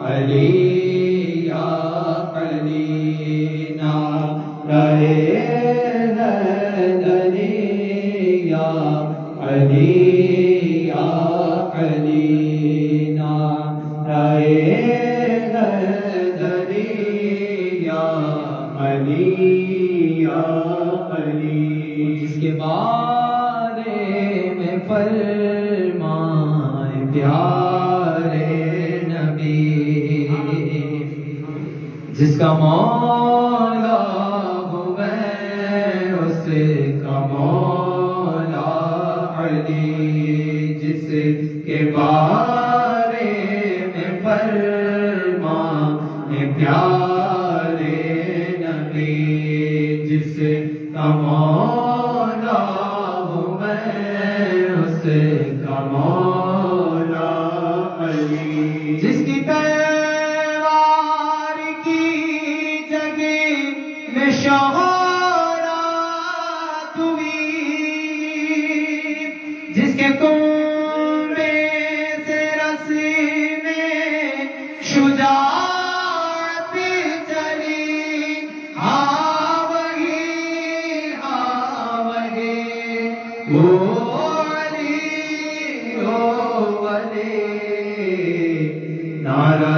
علی یا علی نعرہ حیدری یا علی یا علی نعرہ حیدری یا علی یا علی جس کے بارے میں فرمائے پیارے نبی جس کا مولا ہوں میں اس کا مولا علی جس کے بارے میں فرمائے پیارے نبی جس کا مولا ہوں میں اس کا مولا علی جس کی تلوار کی جگہ میں شہرت ہوئی جس کے کنبے سے رسی میں شجاعت چلی ہاں وہی او علی نعرہ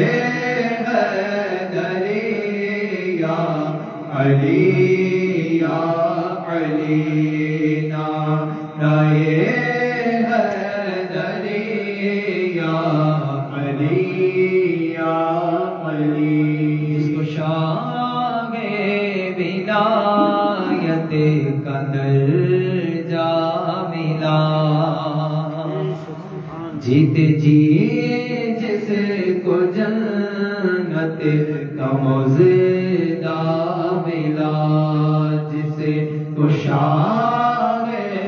حیدری یا علی یا علی نعرہ حیدری یا علی یا علی جس کو شاہ ولایت کا درجہ ملا جیتے جی جس کو جنت کا موزدہ ملا جس کو شاہ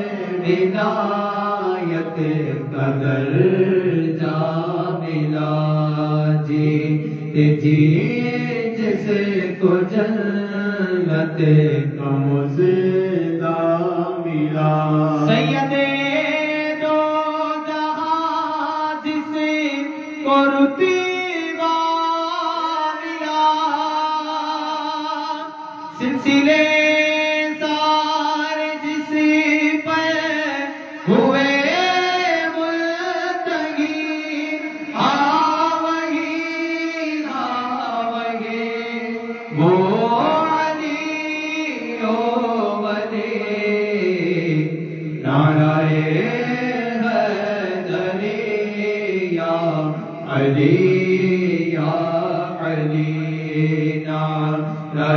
ولایت کا درجہ ملا جیتے جی جس کو جنت کا موزدہ ملا سید دو جہاں جس کو رتبہ ملا سلسلے سارے جس پر ہوئے ملتقی ہاں وہی وہ علی او ولی نعرہ حیدری یا علی یا علی نعرہ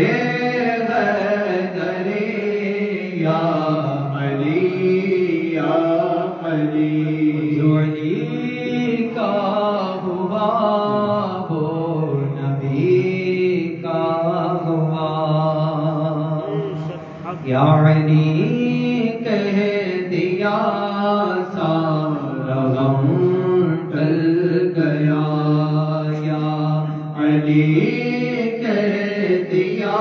حیدری یا علی یا علی جو علی کا ہوا وہ نبی کا ہوا یا علی کہہ دیا سارا غم ٹل گیا یا علی کہہ دیا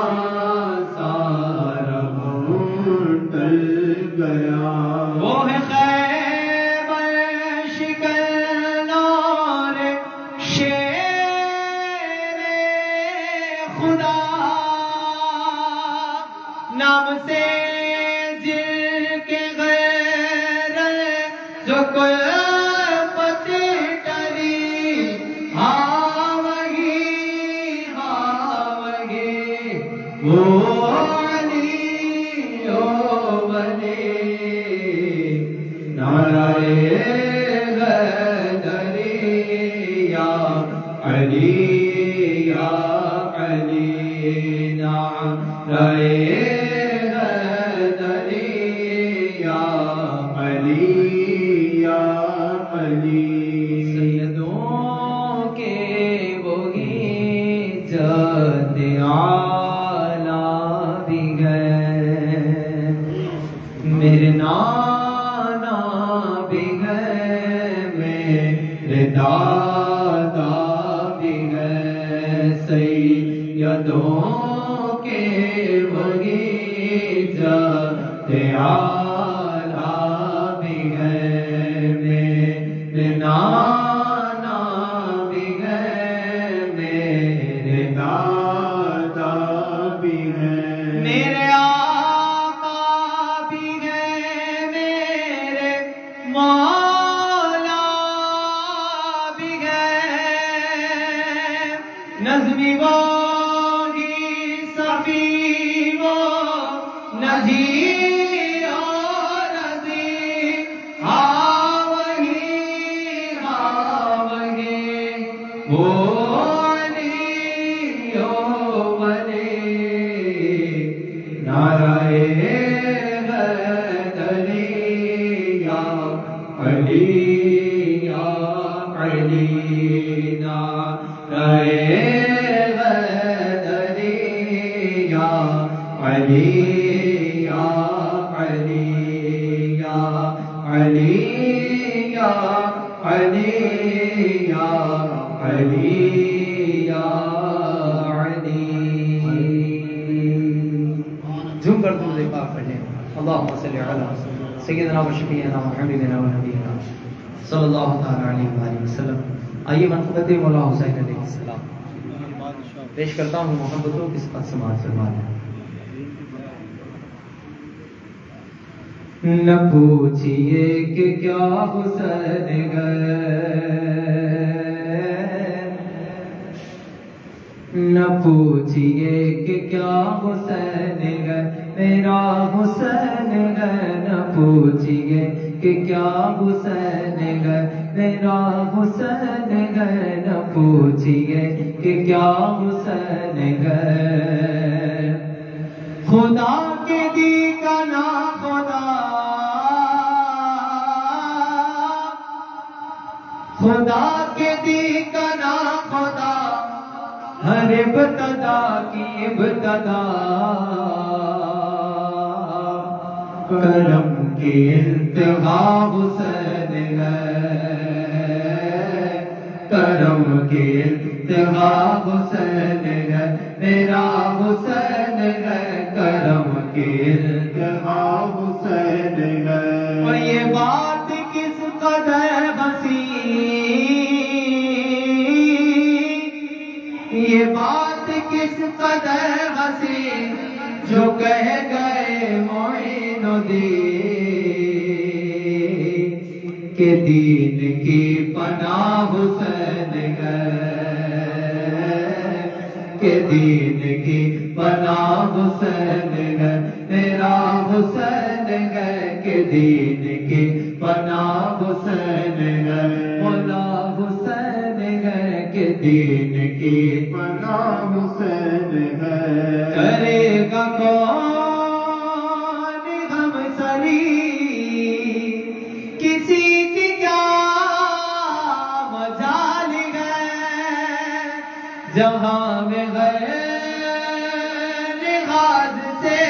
سارا غم ٹل گیا وہ ہے خیبر شکن اور شیر خدا نام سے جل کے غیر جو کوئی پتی ٹلی ہاں وہی وہ علی او ولی نعرہ حیدری یا علی یا علی نعرہ حیدری یا علی یا علی سیدوں کے وہی جد اعلیٰ بھی گئے میرے نانا بھی گئے میرے دادا بھی گئے سیدوں کے وہی جد اعلیٰ بھی گئے میرے نانا بھی گئے نظمی واہی صفی وہ نذیر اور عظیم ہاں وہی وہ علی و ولی نعرہ حیدری یا علی یا علی نعرہ حیدری یا علی یا علی یا علی یا علی یا علی یا علی. جھوم کر درود پاک پڑھیں. اللہم صلی علی سیدنا و شفیعنا و حبیبنا و نبینا صلی اللہ تعالی علیہ وآلہ وسلم. آئیے منقبت مولا حسین علیہ السلام پیش کرتا ہوں. محبتوں کی صفت سماعت فرمائیں. نہ پوچھئے کہ کیا حسین گئے، نہ پوچھئے کہ کیا حسین گئے میرا حسین گئے، نہ پوچھئے کہ کیا حسین گئے میرا حسین گئے، نہ پوچھئے کہ کیا حسین گئے. خدا کے دی کا نا خدا، خدا کے دی کا نا خدا، ہر ابتدا کی ابتدا، کرم کی انتہا حسین ہے، کرم کی انتہا حسین ہے میرا حسین ہے، کرم کی انتہا حسین ہے. اور یہ بات کس قدر حسین، یہ بات کس قدر حسین جو کہہ گئے معین الدین کہ دین کی پناہ حسین ہے، کہ دین کی پناہ حسین ہے میرا حسین ہے، کہ دین کی پناہ حسین ہے مولا حسین ہے، کہ دین کی پناہ حسین ہے. کرے گا کون غم سری کسی کی کیا مجال ہے، جہاں میں غیر لحاظ سے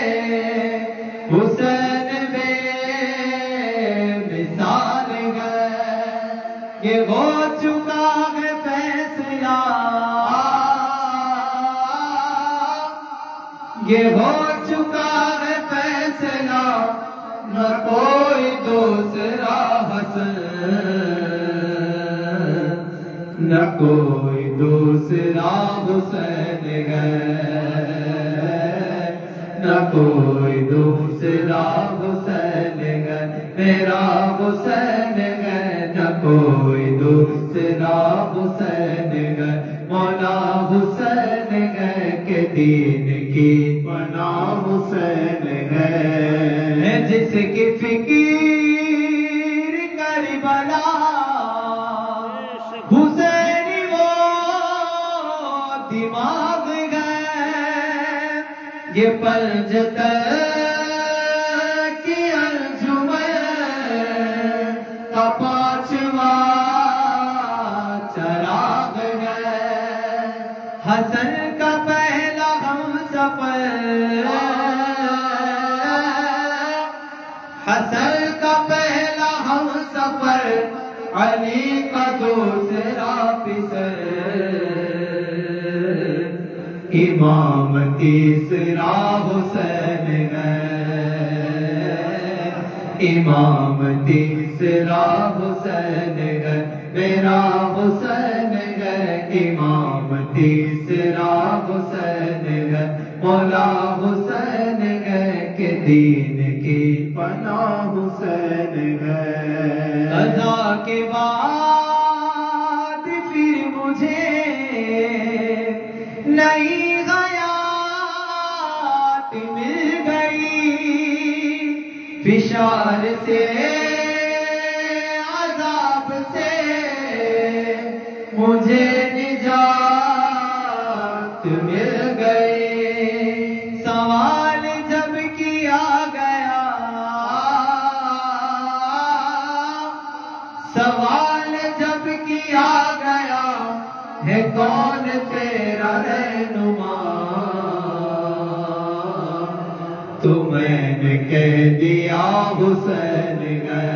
حسین بے مثال ہے. یہ ہو چکا ہے فیصلہ، یہ ہو چکا ہے فیصلہ، نہ کوئی دوسرا حسن، نہ کوئی دوسرا حسین ہے، نہ کوئی دوسرا حسین ہے میرا حسین ہے، نہ کوئی دوسرا حسین ہے مولا حسین ہے، کہ دین کی پناہ حسین ہے. جس کی فکر کربلا حسین وہ دماغ گئے، یہ پنجتر کی انجمن کا پانچواں چراغ ہے. حسن کا پہلا ہم سفر، حسن کا پہلا ہم سفر، علی کا دوسرا پسر، امام تیسرا حسین ہے، امام تیسرا حسین ہے میرا حسین ہے، امام تیسرا حسین ہے مولا حسین ہے، کہ دین کی پناہ حسین ہے. قضا کے بعد پھر مجھے نئی حیات مل گئی فشار سے عذاب سے مجھے نجات مل گئی سوال جب کیا گیا سوال جب کیا گیا ہے کون تیرا رہنما تو میں نے کہہ دیا حسین ہے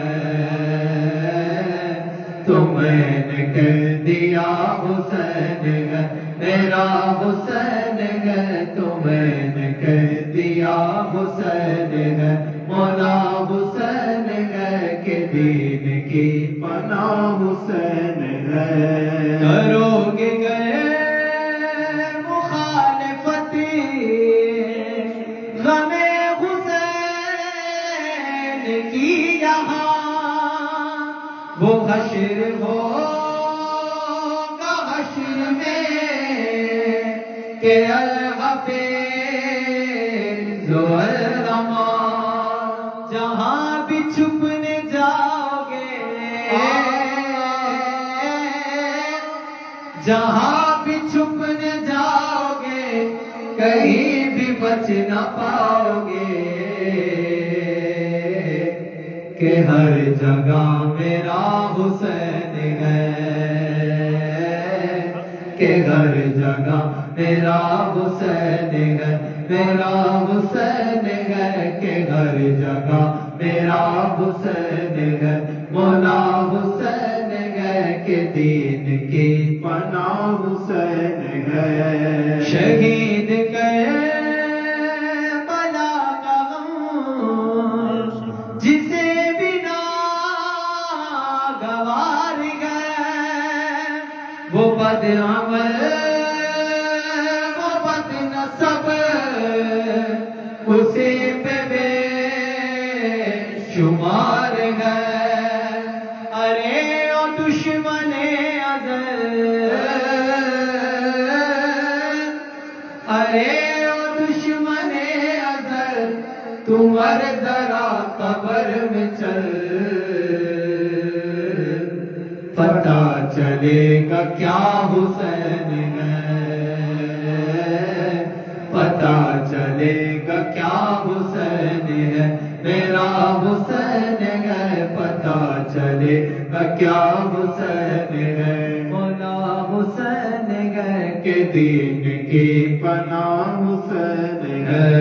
تو میں نے کہہ دیا حسین ہے میرا حسین ہے تو میں نے کہہ دیا حسین ہے مولا حسین ہے کہ دین کی پناہ حسین ہے کرو گے گئے مخالفتی غم حسین کی یہاں وہ حشر ہوگا حشر میں کہ الحفیظ والرحمان جہاں بھی چھپنے جاؤ گے جہاں بھی چھپنے جاؤ گے کہیں بھی بچ نہ پاؤ گے کہ ہر جگہ میرا حسین ہے کہ ہر جگہ میرا حسین ہے میرا حسین ہے کہ ہر جگہ میرا حسین ہے مولا حسین ہے کہ دین کی پناہ حسین ہے شہید گئے بلا کا غم جسے بنا گوار گئے وہ بدعمل وہ بد نسب اسے پہ بے شمار گئے ارے او دشمن ازل ارے او دشمن ازل تم ذرا قبر میں چل پتہ چلے گا کیا حسین ہے پتہ چلے گا کیا حسین ہے میرا حسین ہے پتہ چلے گا کیا حسین ہے مولا حسین ہے کہ دین کی پناہ حسین ہے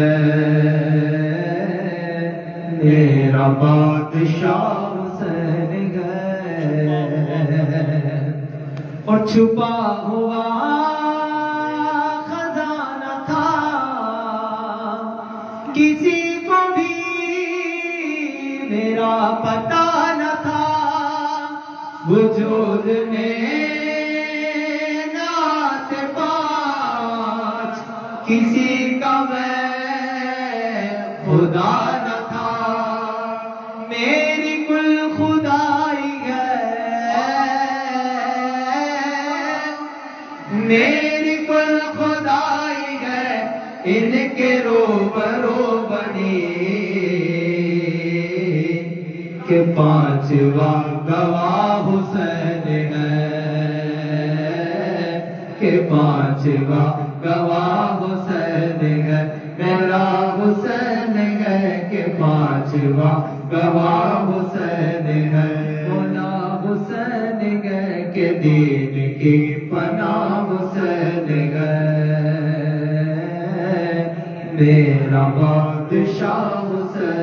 میرا بادشاہ حسین ہے اور چھپا ہوا خزانہ تھا کسی کو بھی میرا پتہ نہ تھا وجود میں نعت پاک کسی کا میں خدا نہ تھا میری کل خدائی ہے میری کل خدائی ہے ان کے روبرو بنی کہ پانچواں گواہ حسین ہے کہ پانچواں گواہ حسین ہے میرا حسین ہے کہ پانچواں گواہ حسین ہے مولا حسین ہے کہ دین کی پناہ حسین ہے میرا بادشاہ حسین